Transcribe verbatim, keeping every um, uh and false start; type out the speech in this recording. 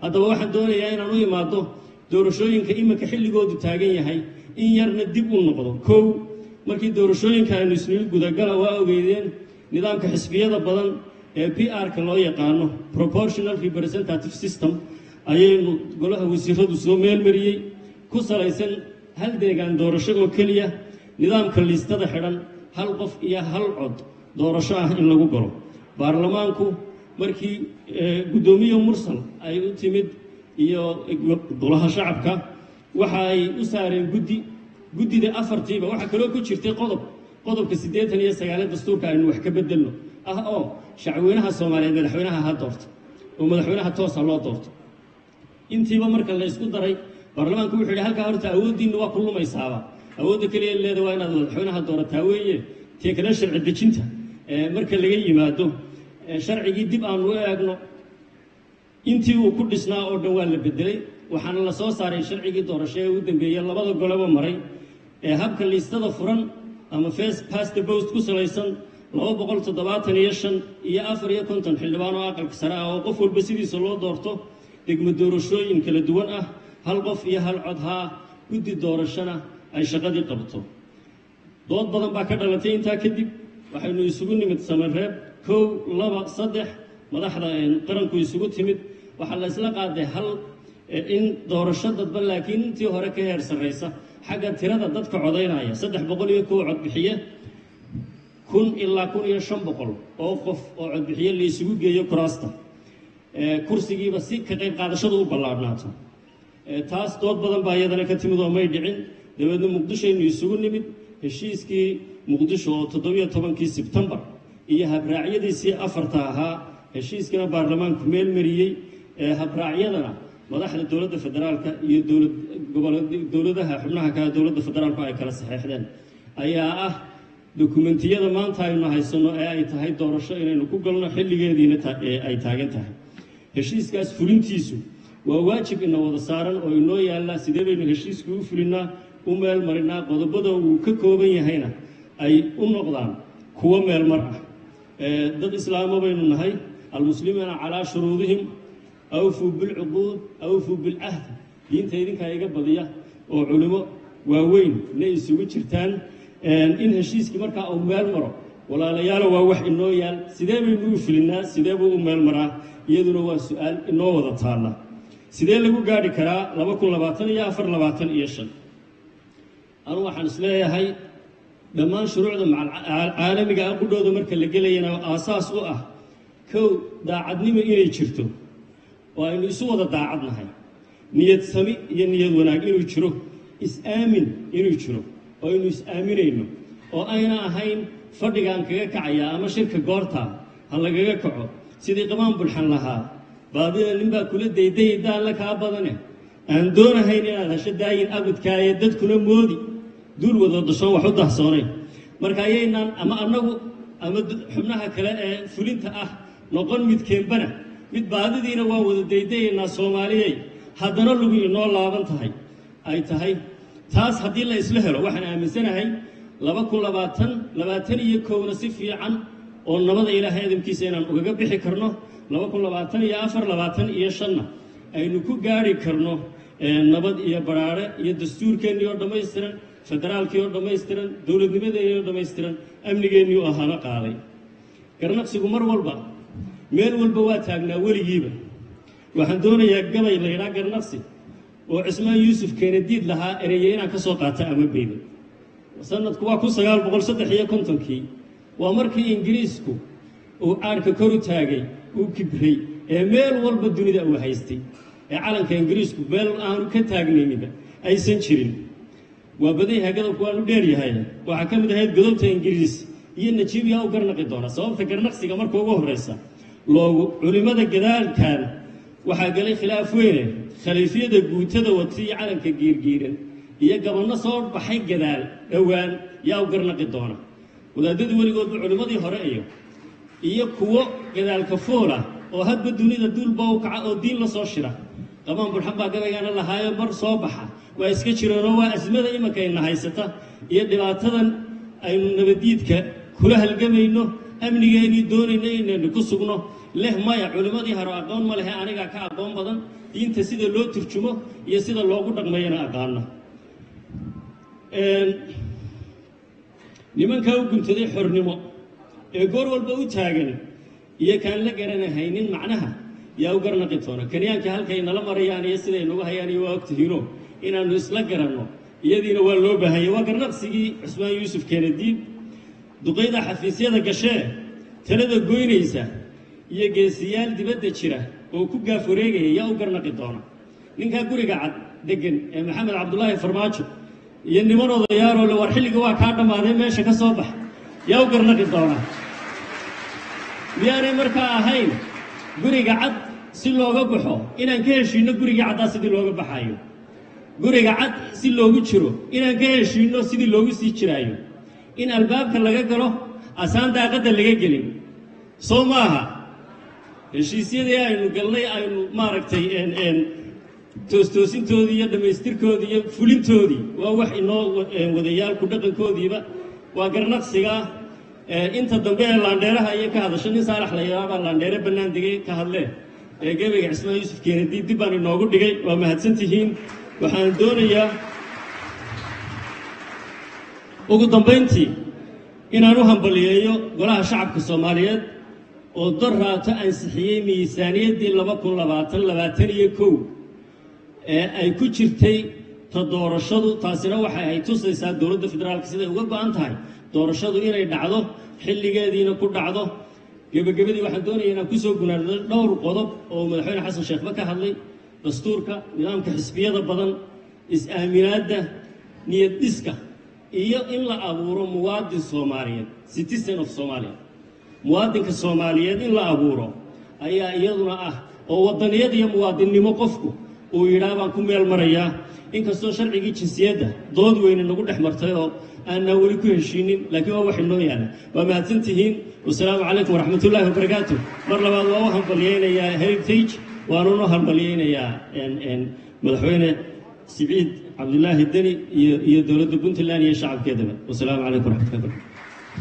haddaba waxaan doonayaa inaan u imaado doorashooyinka iminka xilligoodu taagan yahay in yarna dib u noqdo kow markii doorashooyinka aynu isniil gudagala waa ogeydeen nidaamka xisbiyada badan ee P R-ka loo yaqaano proportional representative system ayaynu golaha wasiiradu soo meelmariyey ku salaysan hal deegaan doorasho oo keliya nidaamka liistada xidhan hal qof iyo hal cod doorasho ah in lagu galo baarlamaanku markii gudoomiye mursal ay u timid iyo golaha shacabka waxa ay u saareen guddi guddida afartiiba waxa kale oo ku jirtay qodob qodobka siddeetan iyo sagaal dastuurka aynu wax ka bedelno ah oo shacweynaha Soomaaliyeed madaxweynaha ha doorto oo madaxweynaha toos ah loo doorto intiiba marka la isku daray baarlamaanku wuxuu yidhi halka horta awoodiina waa ku lumaysaaba awoodda kaliya leedahay waa inaad madaxweynaha doorataa weeye tii kale sharci dejinta ee marka laga yimaado sharcigii dib aan u eegno intii uu ku dhisnaa oo dhan waa la bedelay waxaana la soo saaray sharcigii doorasho ee u dambeeyay labada goleba maray ee habka liistada furan ama first past the post ku salaysan laba boqol toddobaatan iyo shan iyo afar iyo konton xildhibaan oo aqalka sare ah oo qof walba sidiisa loo doorto degmo doorashooyin kala duwan ah hal qof iyo hal cod haa guddi doorashana ay shaqadii qabto dood badan baa ka dhalatay intaa kadib waxaynu isugu nimid samareeb kow laba saddex madaxda qaranku isugu timid waxaa la isla qaaday hal in doorasho dadba laakiin intii hore ka heer sarreysa xagga tirada dadka codaynaya saddex boqol iyo kow cod bixiye kun ilaa kun iyo shan boqol oo qof oo cod bixiye la isugu geeyo kuraasta kursigiiba si ka qayb qaadashadu u ballaadhnaato taas dood badan baa iyadana ka timid oo may dhicin dabeedna muqdisho aynu isugu nimid heshiiskii muqdisho oo toddobiyo tobankii sebtembar iyo habraacyadiisii afarta ahaa heshiiskana baarlamaanku meel mariyey habraacyadana madaxda dowladda federaalka iyo dowlad gobolada dowladaha xubnaha ka dowladda federaalku ay kala saxeexdeen ayaa ah dokumentiyada maanta aynu haysano ee ay tahay doorasho inaynu ku galno xilligeediina ay taagan tahay heshiiskaas fulintiisu waa waajib ina wada saaran oo inoo yaalla sidee baynu heshiisku u fulinaa u meel marinaa qodobada uu ka kooban yahayna ay u noqdaan kuwo meel mar ah dad islaamo baynu nahay almuslimiina calaa shuruudihim awfuu bilcuquud awfuu bilcahd diinta idinkaa iga badiya oo culimo waaweyn inay isugu jirtaan in heshiiskii markaa uu meel maro walaalayaalo waa wax inoo yaal sidee baynu u fulinaa sidee buu u meel maraa iyaduna waa su-aal inoo wada taalla sidee lagu gaadhi karaa laba kun labaatan iyo afar labaatan iyo shan anu waxaan isleeyahay dhammaan shuruucda caalamiga ah qudhooda marka la gelayana aasaas u ah kow daacadnimo inay jirto oo aynu isu wada daacadnahay niyad sami iyo niyad wanaag inuu jiro is-aamin inuu jiro oo aynu is-aaminayno oo ayna ahayn fadhigaan kaga kacaya ama shirka goorta ha lagaga kaco sidii qamaan bulxan lahaa baadida ninbaa kula daydaydaa la kaa badane aan doonahayn inaad hesho daayin abadkaaye dadkuna moodi duul wada dashoon wax u dahsoonayn marka ayaynaan ama annagu ama xubnaha kale ee fulinta ah noqon midkeenbana mid baadidiina waa wada daydayaynaa soomaaliyey haddana lagu inoo laaban tahay ay tahay taas haddii la isla helo waxaan aaminsanahay laba kun labaatan labaatan iyo kowna si fiican oo nabada ilaahay adamkiisa inaan ugaga bixi karno laba kun labaatan iyo afar labaatan iyo shanna aynu ku gaari karno nabad iyo baraare iyo dastuurkeennii oo dhammaystiran federaalkii oo dhammaystiran dowladnimadeennii oo dhammaystiran amnigeennii oo ahana qaaday garnaqsigu mar walba meel walba waa taagnaa weligiiba waxaan doonayaa gabay la yidhaa garnaqsi oo cismaan yuusuf keenadiid lahaa ereye inaan ka soo qaata ama beyda sanadku waa kun sagaal boqol saddex iyo kontonkii waa markii ingiriisku uu caadhka kor u taagay uu kibray ee meel walba dunida uu haystay ee calanka ingiriisku meel aanu ka taagnayniba aysan jirin waa badayha gadobku waanu dheeryahay waxaa ka mid ahayd godobta ingiriis iyo najiibyaa u garnaqi doona sababta garnaqsiga marka ugu horreysa loogu culimmada gadaalkan waxaa galay khilaaf weyne khaliifyada guutada wati iyo calanka giirgiiran iyo gabanno soo baxay gadaal dhowaan yaa u garnaqi doona wadaadadii weligoodba culimmadii hore iyo iyo kuwo gadaalka foola oo hadba dunida duulba u kaca oo diin la soo shira qamaan bulxan baa gabaygaana lahaayo mar soo baxa waa iska jireenoo waa asmada imanka ayna haysata iyo dhibaatadan aynu nabadiidka kula halgamayno amnigeennii doonayna inaynu ku sugno leh maya culimmadii hore aqoon ma lehe anigaa ka aqoon badan diinta sida loo turjumo iyo sida loogu dhaqmayana aqaana nimankaa u guntaday xornimo ee goor walba u taagan iyo kaan la garanahaynin macnaha yaa u garnaqi doona kenyaanka halkay nala marayaan iyo siday nagu hayaan iyo waa ogtihiino inaannu isla garanno iyadiina waa loo baahanya waa garnaqsigii cusmaan yuusuf keenadiid duqayda xafiisyada gashee talada goynaysa iyo geesiyaal dibadda jira oo ku gaaf wareegaya yaa u garnaqi doona ninkaa guriga cad degan ee maxamed cabdulaahi farmaajo iyo niman odayaaroo le war xilliga waa kaa dhammaadee meesha ka soo bax yaa u garnaqi doona miyaanay markaa ahayn guriga cad si looga baxo inaan ka heshiinno gurigii caddaa sidii looga baxaayo guriga cad si loogu jiro inaan ka heshiinno sidii loogu sii jiraayo in albaabka laga galo asaan daaqadda laga gelin soo maaha heshiisyadii aynu galnay aynu maaragtay toostoosintoodii iyo dhammaystirkoodii iyo fulintoodii waa wax inoo wadayaalku dhaqankoodiiba waa garnaqsigaa inta dambe ee laandheeraha iyo ka hadasho nin saalax la yaabaa laandheere bannaan degay ka hadlee ee gebayga cismaan yuusuf keenadiid dib baan inoogu dhigay waa mahadsan tihiin waxaan doonayaa ugu dambayntii inaan u hambaliyeeyo golaha shacabka soomaaliyeed oo dor raato ansixiyey miisaaniyaddii laba kun labaatan labaatan iyo kow ee ay ku jirtay ta doorashadu taasina waxay ay tusaysaa dowladda federaalka siday uga go-an tahay doorashadu inay dhacdo xilligeediina ku dhacdo gebagabadii waxaan doonaya inaan kusoo gunaado dhowr qodob oo madaxweyne xasan sheekhba ka hadlay dastuurka nidaamka xisbiyada badan is-aaminaadda niyad dhiska iyo in la abuuro muwaadin soomaaliyeed citizen of somalia muwaadinka soomaaliyeed in la abuuro ayaa iyaduna ah oo waddaniyad iyo muwaadinnimo qofku uu yidhaah baan ku meel marayaa inkastoo sharcigii jinsiyadda dood weyne nagu dhex martay oo aanaa weli ku heshiinin laakiin waa wax inoo yaalla waa mahadsan tihiin wasalaamu calaykum waraxmatullaahi wabarakaatu mar labaad waa u hambalyaynayaa heritage waanuna hambalyaynayaa madaxweyne siciid cabdulaahi deni iyo iyo dowladda puntland iyo shacabkeedaba wasalaamu calaykum waraxmatullahi wabarakatu